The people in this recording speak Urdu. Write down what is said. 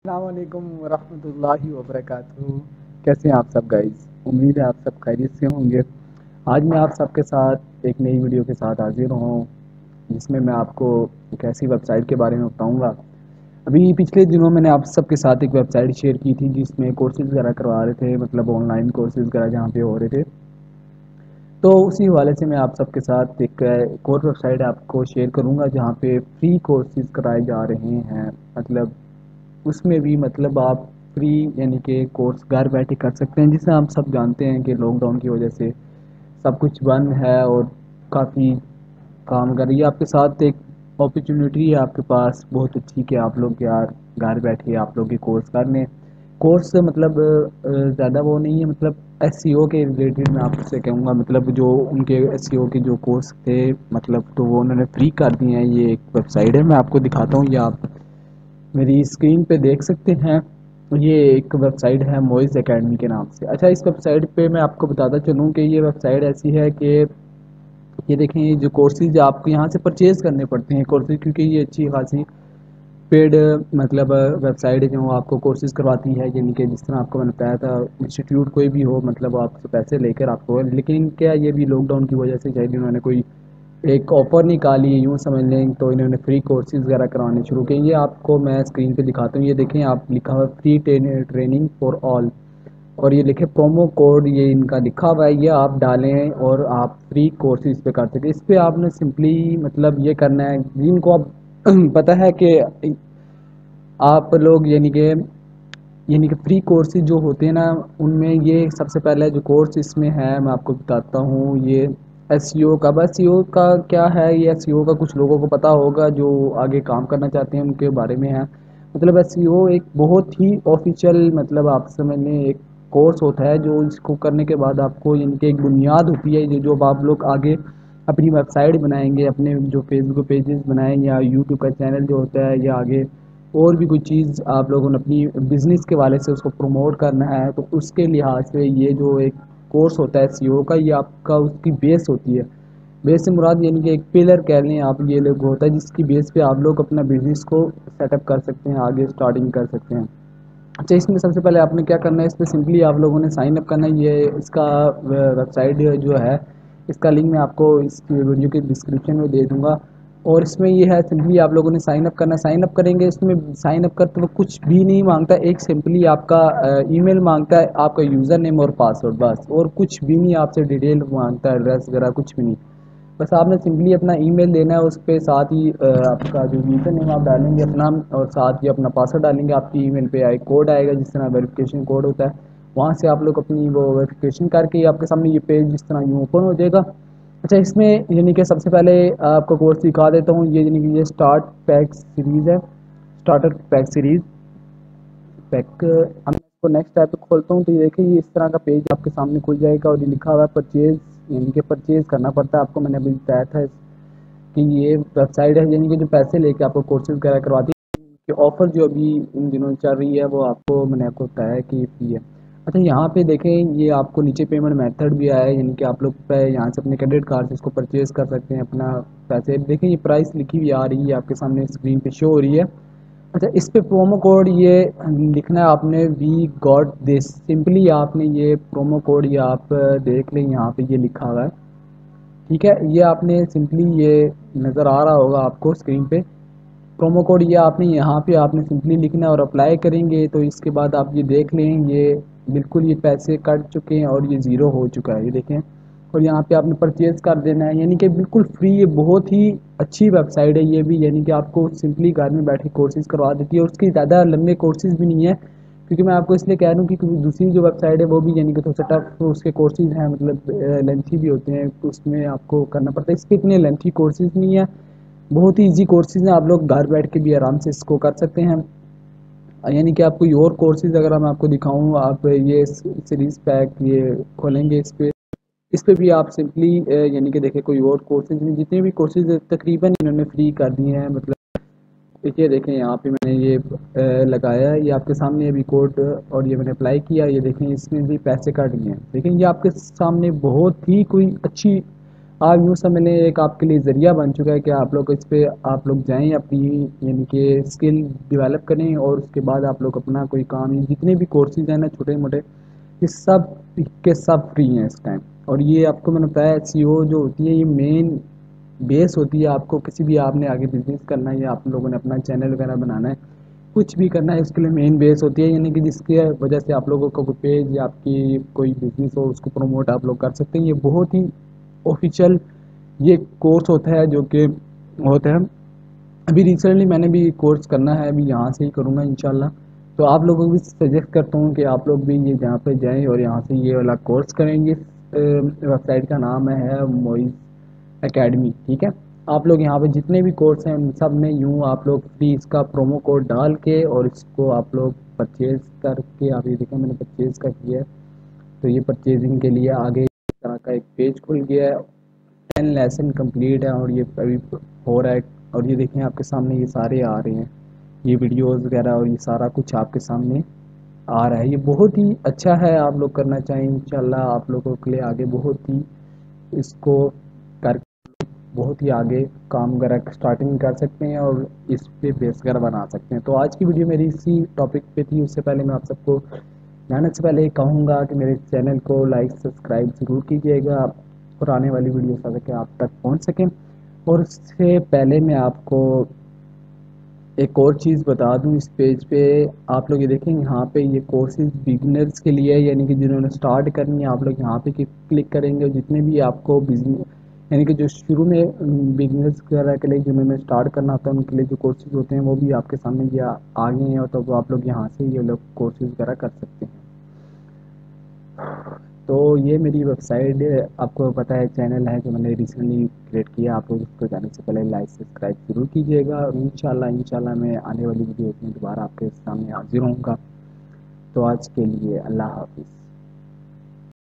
السلام علیکم ورحمۃ اللہ وبرکاتہ. کیسے ہیں آپ سب گائز؟ امید ہے آپ سب خیریت سے ہوں گے. آج میں آپ سب کے ساتھ ایک نئی ویڈیو کے ساتھ حاضر ہوں جس میں آپ کو ایک ایسی ویب سائٹ کے بارے میں بتاؤں گا. ابھی پچھلے دنوں میں نے آپ سب کے ساتھ ایک ویب سائٹ شیئر کی تھی جس میں کورسز وغیرہ کروا رہے تھے، مطلب آن لائن کورسز وغیرہ جہاں پہ ہو رہے تھے. تو اسی حوالے سے میں آپ سب کے ساتھ ایک اور ویب سائٹ آپ کو شیئر کروں گا جہاں پہ فری کورسز کرائے جا رہے ہیں. مطلب اس میں بھی مطلب آپ فری یعنی کہ کورس گھر بیٹھے کر سکتے ہیں. جسے ہم سب جانتے ہیں کہ لاک ڈاؤن کی وجہ سے سب کچھ بند ہے اور کافی کام کر رہی ہے. آپ کے ساتھ ایک اپرچونیٹی ہے آپ کے پاس بہت اچھی کہ آپ لوگ یار گھر بیٹھے آپ لوگ یہ کورس کر لیں. کورس مطلب زیادہ وہ نہیں ہے، مطلب ایس سی او کے ریلیٹڈ میں آپ سے کہوں گا. مطلب جو ان کے ایس سی او کے جو کورس تھے مطلب تو وہ انہوں نے فری کر دیے ہیں. یہ ایک ویب سائٹ ہے، میں آپ کو دکھاتا ہوں. یہ آپ میری اسکرین پہ دیکھ سکتے ہیں. یہ ایک ویب سائٹ ہے موئز اکیڈمی کے نام سے. اچھا، اس ویب سائٹ پہ میں آپ کو بتاتا چلوں کہ یہ ویب سائٹ ایسی ہے کہ یہ دیکھیں یہ جو کورسز آپ کو یہاں سے پرچیز کرنے پڑتے ہیں کورسز، کیونکہ یہ اچھی خاصی پیڈ مطلب ویب سائٹ ہے جو آپ کو کورسز کرواتی ہے. یعنی کہ جس طرح آپ کو میں نے بتایا تھا انسٹیٹیوٹ کوئی بھی ہو، مطلب آپ سے پیسے لے کر آپ کو، لیکن کیا یہ بھی لاک ڈاؤن کی وجہ سے شاید انہوں نے کوئی ایک آفر نکالی یوں سمجھ لیں تو انہوں نے فری کورسز وغیرہ کروانے شروع کیے. یہ آپ کو میں اسکرین پہ دکھاتا ہوں. یہ دیکھیں آپ لکھا ہوا فری ٹریننگ فار آل اور یہ لکھے پرومو کوڈ یہ ان کا لکھا ہوا ہے. یہ آپ ڈالیں اور آپ فری کورسز پہ کر سکتے. اس پہ آپ نے سمپلی مطلب یہ کرنا ہے جن کو اب پتہ ہے کہ آپ لوگ یعنی کہ فری کورسز جو ہوتے ہیں نا ان میں یہ سب سے پہلے جو کورس اس میں ہے میں آپ کو بتاتا ہوں. یہ ایس سی او کا، بس سی او کا کیا ہے، یہ ایس سی او کا کچھ لوگوں کو پتہ ہوگا جو آگے کام کرنا چاہتے ہیں ان کے بارے میں ہے. مطلب ایس سی او ایک بہت ہی آفیشیل مطلب آپ سمجھ لیں ایک کورس ہوتا ہے جو اس کو کرنے کے بعد آپ کو یعنی کہ ایک بنیاد ہوتی ہے جو آپ لوگ آگے اپنی ویب سائٹ بنائیں گے، اپنے جو فیس بک پیجز بنائیں گے یا یوٹیوب کا چینل جو ہوتا ہے یا آگے اور بھی کوئی چیز آپ لوگوں نے اپنی بزنس کے والے سے اس کو پروموٹ کرنا ہے تو اس کے لحاظ سے یہ جو ایک کورس ہوتا ہے سی او کا یہ آپ کا اس کی بیس ہوتی ہے. بیس سے مراد یعنی کہ ایک پلر کہہ لیں آپ. یہ لوگ ہوتا ہے جس کی بیس پہ آپ لوگ اپنا بزنس کو سیٹ اپ کر سکتے ہیں، آگے اسٹارٹنگ کر سکتے ہیں. اچھا، اس میں سب سے پہلے آپ نے کیا کرنا ہے، اس پہ سمپلی آپ لوگوں نے سائن اپ کرنا ہے. یہ اس کا ویب سائٹ جو ہے اس کا لنک میں آپ کو اس کی ویڈیو کے ڈسکرپشن میں دے دوں گا. اور اس میں یہ ہے سمپلی آپ لوگوں نے سائن اپ کرنا ہے. سائن اپ کریں گے اس میں سائن اپ کرتے وہ کچھ بھی نہیں مانگتا، ایک سمپلی آپ کا ای میل مانگتا ہے، آپ کا یوزر نیم اور پاسورڈ بس، اور کچھ بھی نہیں آپ سے ڈیٹیل مانگتا ہے، ایڈریس وغیرہ کچھ بھی نہیں. بس آپ نے سمپلی اپنا ای میل دینا ہے، اس پہ ساتھ ہی آپ کا جو یوزر نیم آپ ڈالیں گے اپنا اور ساتھ ہی اپنا پاسورڈ ڈالیں گے. آپ کی ای میل پہ ایک کوڈ آئے گا جس طرح ویریفیکیشن کوڈ ہوتا ہے، وہاں سے آپ لوگ اپنی وہ ویریفیکیشن کر کے آپ کے سامنے یہ پیج جس طرح یوں اوپن ہو جائے گا. اچھا، اس میں یعنی کہ سب سے پہلے آپ کو کورس دکھا دیتا ہوں. یہ یعنی کہ یہ اسٹارٹ پیک سیریز ہے، اسٹارٹر پیک سیریز پیک. ہم اس کو نیکسٹ ٹائپ پہ کھولتا ہوں تو یہ دیکھیں یہ اس طرح کا پیج آپ کے سامنے کھل جائے گا اور یہ لکھا ہوا ہے پرچیز، یعنی کہ پرچیز کرنا پڑتا ہے آپ کو. میں نے ابھی بتایا تھا کہ یہ ویب سائٹ ہے یعنی کہ جو پیسے لے کے آپ کو کورسز وغیرہ کرواتی ہے کہ آفر جو ابھی ان دنوں چل رہی ہے وہ آپ کو میں نے آپ کو بتایا کہ یہ فری ہے. اچھا، یہاں پہ دیکھیں یہ آپ کو نیچے پیمنٹ میتھڈ بھی آیا ہے، یعنی کہ آپ لوگ پہ یہاں سے اپنے کریڈٹ کارڈ سے اس کو پرچیز کر سکتے ہیں اپنا پیسے. دیکھیں یہ پرائس لکھی ہوئی آ رہی ہے آپ کے سامنے اسکرین پہ شو ہو رہی ہے. اچھا، اس پہ پرومو کوڈ یہ لکھنا ہے آپ نے وی گاٹ دس. سمپلی آپ نے یہ پرومو کوڈ یہ آپ دیکھ لیں یہاں پہ یہ لکھا ہوا ہے، ٹھیک ہے. یہ آپ نے سمپلی یہ نظر آ رہا ہوگا آپ کو اسکرین پہ پرومو کوڈ. یہ آپ نے یہاں پہ آپ نے سمپلی لکھنا ہے اور اپلائی کریں گے تو اس کے بعد آپ یہ دیکھ لیں یہ بالکل یہ پیسے کٹ چکے ہیں اور یہ زیرو ہو چکا ہے، یہ دیکھیں. اور یہاں پہ آپ نے پرچیز کر دینا ہے، یعنی کہ بالکل فری. یہ بہت ہی اچھی ویب سائٹ ہے یہ بھی، یعنی کہ آپ کو سمپلی گھر میں بیٹھے کورسز کروا دیتی ہے. اور اس کی زیادہ لمبے کورسز بھی نہیں ہے کیونکہ میں آپ کو اس لیے کہہ رہا ہوں کہ دوسری جو ویب سائٹ ہے وہ بھی یعنی کہ تھوڑا سا ٹف اس کے کورسز ہیں، مطلب لینتھی بھی ہوتے ہیں، اس میں آپ کو کرنا پڑتا ہے. اس پہ اتنے لینتھی کورسز نہیں ہے، بہت ہی ایزی کورسز ہیں. آپ لوگ گھر بیٹھ کے بھی آرام سے اس کو کر سکتے ہیں. یعنی کہ آپ کوئی اور کورسز اگر میں آپ کو دکھاؤں، آپ یہ سیریز پیک یہ کھولیں گے اس پہ بھی آپ سمپلی یعنی کہ دیکھیں کوئی اور کورسز میں جتنے بھی کورسز تقریباً انہوں نے فری کر دیے ہیں. مطلب دیکھیے یہاں پہ میں نے یہ لگایا ہے، یہ آپ کے سامنے ابھی کوڈ اور یہ میں نے اپلائی کیا. یہ دیکھیں اس میں بھی پیسے کٹ گئے ہیں. لیکن یہ آپ کے سامنے بہت ہی کوئی اچھی آپ یوں سمجھ لیں ایک آپ کے لیے ذریعہ بن چکا ہے کہ آپ لوگ اس پہ آپ لوگ جائیں اپنی یعنی کہ اسکل ڈیولپ کریں، اور اس کے بعد آپ لوگ اپنا کوئی کام، جتنے بھی کورسز ہیں نا چھوٹے موٹے، یہ سب کے سب فری ہیں اس ٹائم۔ اور یہ آپ کو میں نے بتایا سی او جو ہوتی ہے یہ مین بیس ہوتی ہے، آپ کو کسی بھی آپ نے آگے بزنس کرنا ہے یا آپ لوگوں نے اپنا چینل وغیرہ بنانا ہے، کچھ بھی کرنا ہے، اس کے لیے مین بیس ہوتی ہے، یعنی کہ جس کی وجہ سے آپ لوگوں کا کوئی پیج یا آپ کی کوئی بزنس ہو اس کو پروموٹ آپ لوگ کر سکتے ہیں۔ یہ بہت ہی آفیشیل یہ کورس ہوتا ہے جو کہ ہوتا ہے۔ ابھی ریسنٹلی میں نے بھی کورس کرنا ہے، ابھی یہاں سے ہی کروں گا انشاءاللہ، تو آپ لوگوں کو بھی سجیسٹ کرتا ہوں کہ آپ لوگ بھی یہ جہاں پہ جائیں اور یہاں سے یہ والا کورس کریں گے۔ ویب سائٹ کا نام ہے موئز اکیڈمی، ٹھیک ہے۔ آپ لوگ یہاں پہ جتنے بھی کورس ہیں ان سب میں یوں آپ لوگ فری اس کا پرومو کوڈ ڈال کے اور اس کو آپ لوگ پرچیز کر کے، آپ یہ دیکھیں میں نے پرچیز کا کیا ہے، تو یہ پرچیزنگ کے لیے آگے اس طرح کا ایک پیج کھل گیا ہے، 10 لیسن کمپلیٹ ہے اور یہ ابھی ہو رہا ہے، اور یہ دیکھیں آپ کے سامنے یہ سارے آ رہے ہیں، یہ ویڈیوز وغیرہ اور یہ سارا کچھ آپ کے سامنے آ رہا ہے۔ یہ بہت ہی اچھا ہے، آپ لوگ کرنا چاہیں انشاءاللہ آپ لوگوں کے لیے آگے بہت ہی اس کو کر بہت ہی آگے کام وغیرہ اسٹارٹنگ کر سکتے ہیں اور اس پہ بیس وغیرہ بنا سکتے ہیں۔ تو آج کی ویڈیو میری اسی ٹاپک پہ تھی۔ اس سے پہلے میں آپ سب کو جانے سے پہلے یہ کہوں گا کہ میرے چینل کو لائک سبسکرائب ضرور کیجیے گا اور آنے والی ویڈیو تاکہ آپ تک پہنچ سکیں۔ اور اس سے پہلے میں آپ کو ایک اور چیز بتا دوں، اس پیج پہ آپ لوگ یہ دیکھیں یہاں پہ یہ کورسز بگنرز کے لیے ہے، یعنی کہ جنہوں نے سٹارٹ کرنی ہے آپ لوگ یہاں پہ کلک کریں گے، اور جتنے بھی آپ کو بزنس یعنی کہ جو شروع میں بگنرز وغیرہ کے لیے جنہوں نے سٹارٹ کرنا ہوتا ہے ان کے لیے جو کورسز ہوتے ہیں وہ بھی آپ کے سامنے یہ آ گئے ہیں، تو وہ آپ لوگ یہاں سے یہ لوگ کورسز وغیرہ کر سکتے ہیں۔ تو یہ میری ویب سائٹ آپ کو پتہ ہے چینل ہے جو میں نے ریسنٹلی کریٹ کیا، آپ لوگ اس کو جانے سے پہلے لائک سبسکرائب ضرور کیجیے گا، اور انشاءاللہ میں آنے والی ویڈیوز میں دوبارہ آپ کے سامنے حاضر ہوں گا۔ تو آج کے لیے اللہ حافظ۔